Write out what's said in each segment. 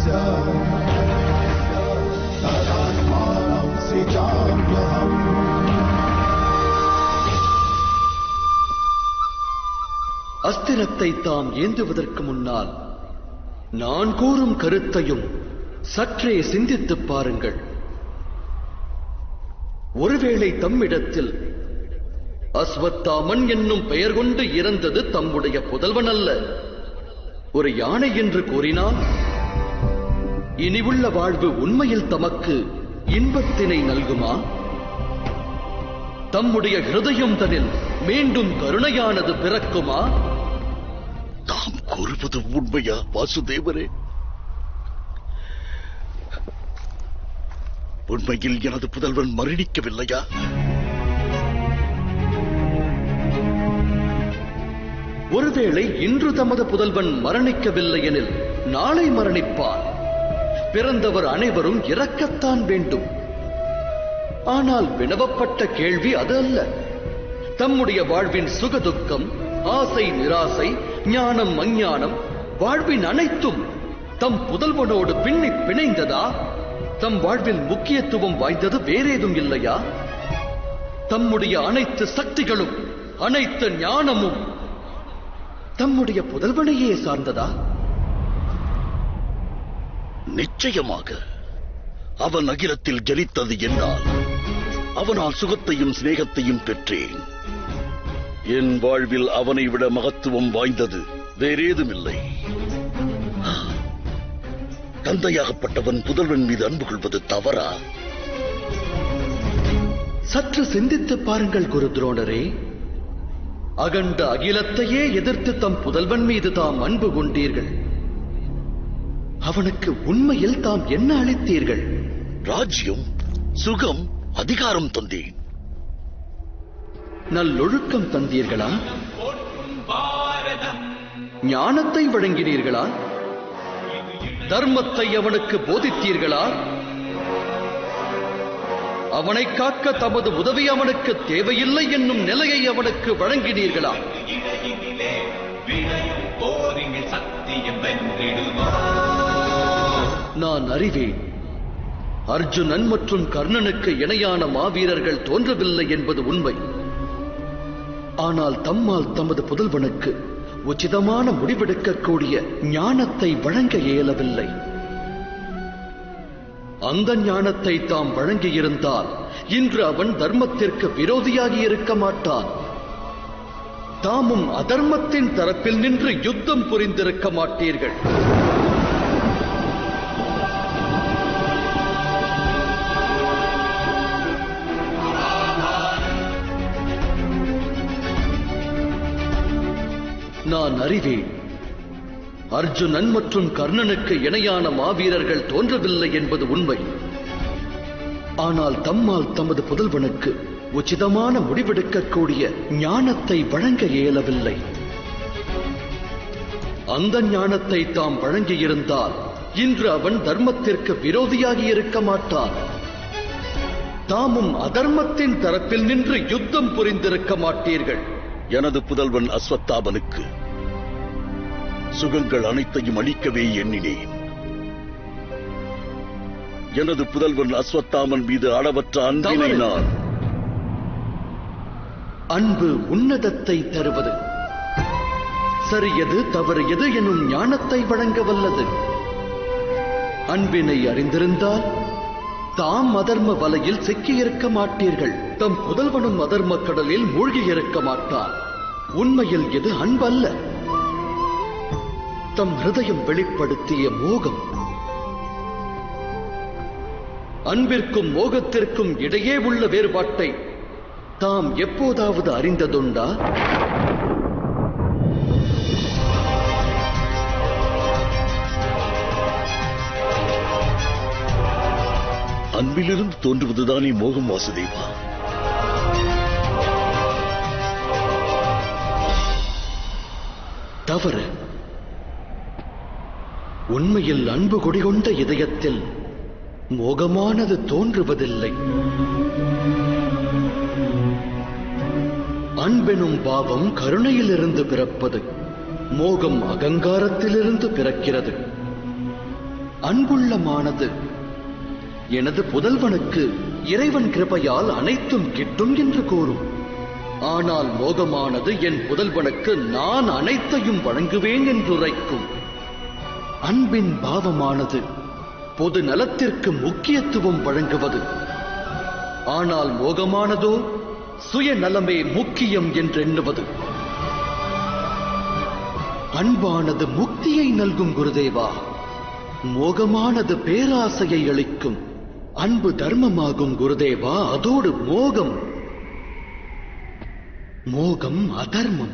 அஸ்திரத்தை தாம் ஏந்துவதற்கு முன்னால் நான் கூறும் கருத்தையும் சற்றே சிந்தித்துப் பாருங்கள். ஒருவேளை தம்மிடத்தில் அஸ்வத்தாமன் என்னும் பெயர் கொண்டு இறந்தது தம்முடைய புதல்வன் அல்ல, ஒரு யானை என்று கூறினால், இனிவுள்ள வாழ்வு உண்மையில் தமக்கு இன்பத்தினை நல்குமா? தம்முடைய ஹிருதயம் தனில் மீண்டும் கருணையானது பிறக்குமா? தாம் கூறுவது உண்மையா வாசுதேவரே? உண்மையில் எனது புதல்வன் மரணிக்கவில்லையா? ஒருவேளை இன்று தமது புதல்வன் மரணிக்கவில்லை எனில் நாளை மரணிப்பார். பிறந்தவர் அனைவரும் இறக்கத்தான் வேண்டும். ஆனால் வினவப்பட்ட கேள்வி அது அல்ல. தம்முடைய வாழ்வின் சுகதுக்கம், ஆசை நிராசை, ஞானம் அஞ்ஞானம், வாழ்வின் அனைத்தும் தம் புதல்வனோடு பின்னி பிணைந்ததா? தம் வாழ்வில் முக்கியத்துவம் வாய்ந்தது வேறேதும் இல்லையா? தம்முடைய அனைத்து சக்திகளும் அனைத்து ஞானமும் தம்முடைய புதல்வனையே சார்ந்ததா? நிச்சயமாக அவன் அகிலத்தில் ஜனித்தது என்றால் அவனால் சுகத்தையும் சிநேகத்தையும் பெற்றேன். என் வாழ்வில் அவனை விட மகத்துவம் வாய்ந்தது வேறேதுமில்லை. தந்தையாகப்பட்டவன் புதல்வன் மீது அன்பு கொள்வது தவறா? சற்று சிந்தித்து பாருங்கள் குருத்ரோணரே. அகண்ட அகிலத்தையே எதிர்த்து தம் புதல்வன் மீது தாம் அன்பு கொண்டீர்கள். அவனுக்கு உண்மையில் தாம் என்ன அளித்தீர்கள்? ராஜ்யம், சுகம், அதிகாரம் தந்தேன். நல்லொழுக்கம் தந்தீர்களா? ஞானத்தை வழங்கினீர்களா? தர்மத்தை அவனுக்கு போதித்தீர்களா? அவனை காக்க தமது உதவி அவனுக்கு தேவையில்லை என்னும் நிலையை அவனுக்கு வழங்கினீர்களா? நான் அறிவேன், அர்ஜுனன் மற்றும் கர்ணனுக்கு இணையான மாவீரர்கள் தோன்றவில்லை என்பது உண்மை. ஆனால் தம்மால் தமது புதல்வனுக்கு உச்சிதமான முடிவெடுக்கக்கூடிய ஞானத்தை வழங்க இயலவில்லை. அந்த ஞானத்தை தாம் வழங்கியிருந்தால் இன்று அவன் தர்மத்திற்கு விரோதியாகி இருக்க மாட்டான். தாமும் அதர்மத்தின் தரப்பில் நின்று யுத்தம் புரிந்திருக்க மாட்டீர்கள். நான் அறிவேன், அர்ஜுனன் மற்றும் கர்ணனுக்கு இணையான மாவீரர்கள் தோன்றவில்லை என்பது உண்மை. ஆனால் தம்மால் தமது புதல்வனுக்கு உச்சிதமான முடிவெடுக்கக்கூடிய ஞானத்தை வழங்க இயலவில்லை. அந்த ஞானத்தை தாம் வழங்கியிருந்தால் இன்று அவன் தர்மத்திற்கு விரோதியாகி இருக்க மாட்டான். தாமும் அதர்மத்தின் தரப்பில் நின்று யுத்தம் புரிந்திருக்க மாட்டீர்கள். எனது புதல்வன் அஸ்வத்தாமனுக்கு சுகங்கள் அனைத்தையும் அளிக்கவே எண்ணினேன். எனது புதல்வன் அஸ்வத்தாமன் மீது அளவற்ற அன்பினை நான் அன்பு உன்னதத்தை தருவது, சரியது தவறு எது எனும் ஞானத்தை வழங்க வல்லது. அன்பினை அறிந்திருந்தால் தாம் அதர்ம வலையில் சிக்கியிருக்க மாட்டீர்கள். தம் புதல்வனும் அதர்ம கடலில் மூழ்கி இருக்க மாட்டான். உண்மையில் இது அன்பல்ல, தம் ஹிருதயம் வெளிப்படுத்திய மோகம். அன்பிற்கும் மோகத்திற்கும் இடையே உள்ள வேறுபாட்டை தாம் எப்போதாவது அறிந்ததுண்டா? அன்பிலிருந்து தோன்றுவதுதானே மோகம் வாசுதேவா? தவறு. உண்மையில் அன்பு கொடிகொண்ட இதயத்தில் மோகமானது தோன்றுவதில்லை. அன்பெனும் பாவம் கருணையிலிருந்து பிறப்பது, மோகம் அகங்காரத்திலிருந்து பிறக்கிறது. அன்புள்ளமானது. எனது புதல்வனுக்கு இறைவன் கிருபையால் அனைத்தும் கிட்டும் என்று கூறும். ஆனால் மோகமானது என் புதல்வனுக்கு நான் அனைத்தையும் வழங்குவேன் என்றுரைக்கும். அன்பின் பாவமானது பொது நலத்திற்கு முக்கியத்துவம் வழங்குவது. ஆனால் மோகமானதோ சுயநலமே முக்கியம் என்றெண்ணுவது. அன்பானது முக்தியை நல்கும் குருதேவா. மோகமானது பேராசையை அளிக்கும். அன்பு தர்மமாகும் குருதேவா. அதோடு மோகம் அதர்மம்.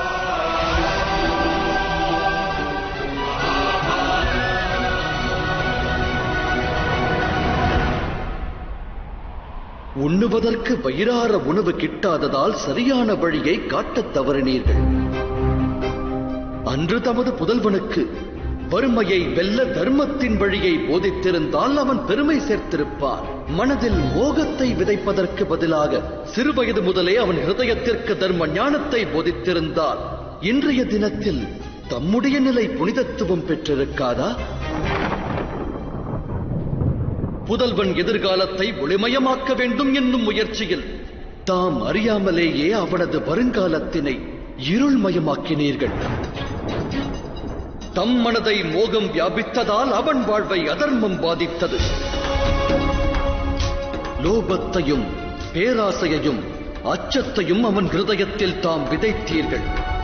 உண்ணுவதற்கு வயிறார உணவு கிட்டாததால் சரியான வழியை காட்டத் தவறினீர்கள். அன்று தமது புதல்வனுக்கு வறுமையை வெல்ல தர்மத்தின் வழியை போதித்திருந்தால் அவன் பெருமை சேர்த்திருப்பான். மனதில் மோகத்தை விதைப்பதற்கு பதிலாக சிறுவயது முதலே அவன் ஹிருதயத்திற்கு தர்ம ஞானத்தை போதித்திருந்தால் இன்றைய தினத்தில் தம்முடைய நிலை புனிதத்துவம் பெற்றிருக்காதா? புதல்வன் எதிர்காலத்தை ஒளிமயமாக்க வேண்டும் என்னும் முயற்சியில் தாம் அறியாமலேயே அவனது வருங்காலத்தினை இருள்மயமாக்கினீர்கள். தம் மனதை மோகம் வியாபித்ததால் அவன் வாழ்வை அதர்மம் பாதித்தது. லோபத்தையும் பேராசையையும் அச்சத்தையும் அவன் ஹிருதயத்தில் தாம் விதைத்தீர்கள்.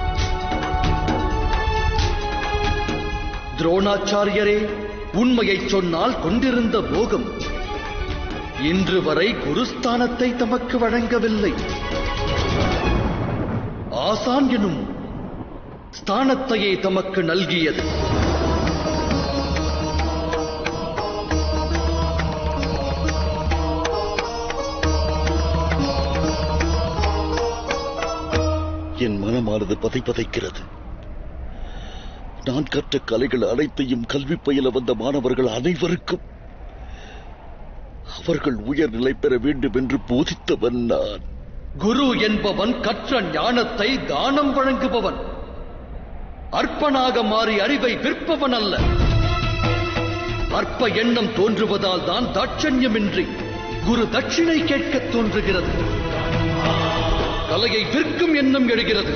துரோணாச்சாரியரே, உண்மையை சொன்னால் கொண்டிருந்த மோகம் இன்று வரை குருஸ்தானத்தை தமக்கு வழங்கவில்லை. ஆசான் எனும் ஸ்தானத்தையே தமக்கு நல்கியது. என் மனமானது பதைக்கிறது. நான் கற்ற கலைகள் அனைத்தையும் கல்வி பயில வந்த மாணவர்கள் அனைவருக்கும் அவர்கள் உயர்நிலை பெற வேண்டும் என்று போதித்தவன் நான். குரு என்பவன் கற்ற ஞானத்தை தானம் வழங்குபவன். அற்பனாக மாறி அறிவை விற்பவன் அல்ல. அற்ப எண்ணம் தோன்றுவதால் தான் தாட்சண்யமின்றி குரு தட்சிணை கேட்க தோன்றுகிறது. கலையை விற்கும் எண்ணம் எழுகிறது.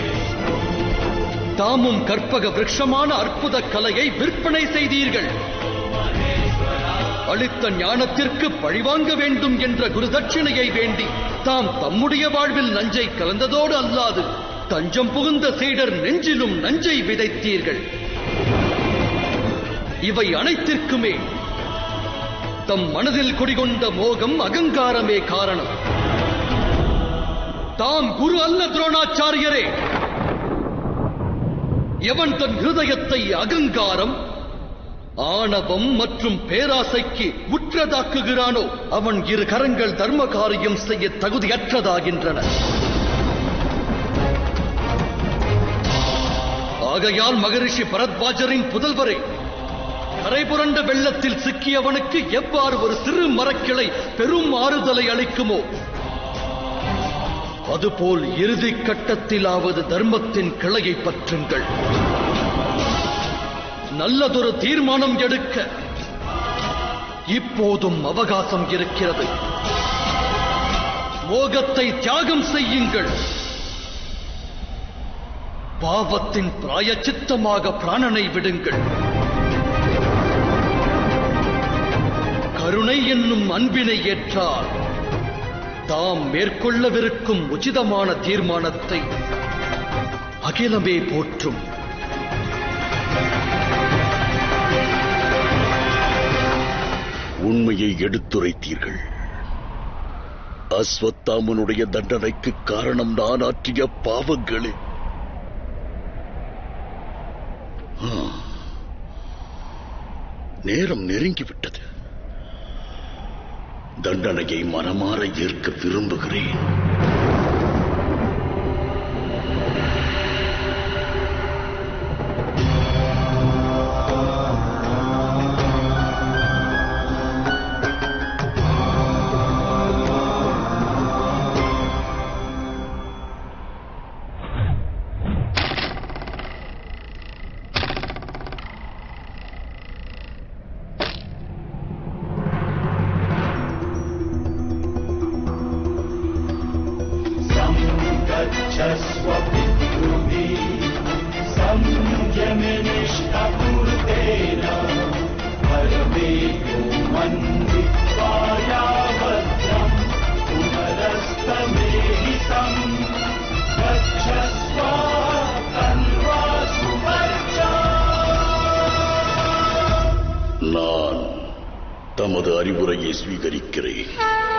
தாமும் கற்பக விருட்சமான அற்புத கலையை விற்பனை செய்தீர்கள். அளித்த ஞானத்திற்கு பழிவாங்க வேண்டும் என்ற குரு தட்சிணையை வேண்டி தாம் தம்முடைய வாழ்வில் நஞ்சை கலந்ததோடு அல்லாது தஞ்சம் புகுந்த சீடர் நெஞ்சிலும் நஞ்சை விதைத்தீர்கள். இவை அனைத்திற்குமே தம் மனதில் குடிகொண்ட மோகம் அகங்காரமே காரணம். தாம் குரு அல்ல துரோணாச்சாரியரே. எவன் தன் ஹிருதயத்தை அகங்காரம், ஆணவம் மற்றும் பேராசைக்கு உற்றதாக்குகிறானோ அவன் இரு கரங்கள் தர்ம காரியம் செய்ய தகுதியற்றதாகின்றன. ஆகையால் மகரிஷி பரத்வாஜரின் புதல்வரை கரை புரண்ட வெள்ளத்தில் சிக்கியவனுக்கு எவ்வாறு ஒரு சிறு மரக்கிளை பெரும் ஆறுதலை அளிக்குமோ அதுபோல் இறுதி கட்டத்திலாவது தர்மத்தின் கிளையை பற்றுங்கள். நல்லதொரு தீர்மானம் எடுக்க இப்போதும் அவகாசம் இருக்கிறது. மோகத்தை தியாகம் செய்யுங்கள். பாவத்தின் பிராயச்சித்தமாக பிராணனை விடுங்கள். கருணை என்னும் அன்பினை ஏற்றால் தாம் மேற்கொள்ளவிருக்கும் உச்சிதமான தீர்மானத்தை அகிலமே போற்றும். உண்மையை எடுத்துரைத்தீர்கள். அஸ்வத்தாமனுடைய தண்டனைக்கு காரணம் நான் ஆற்றிய பாவங்களே. நேரம் நெருங்கிவிட்டது. தண்டனையை மனமாற ஏற்க விரும்புகிறேன். நான் தமது அறிவுரையை ஸ்வீகரிக்கிறேன்.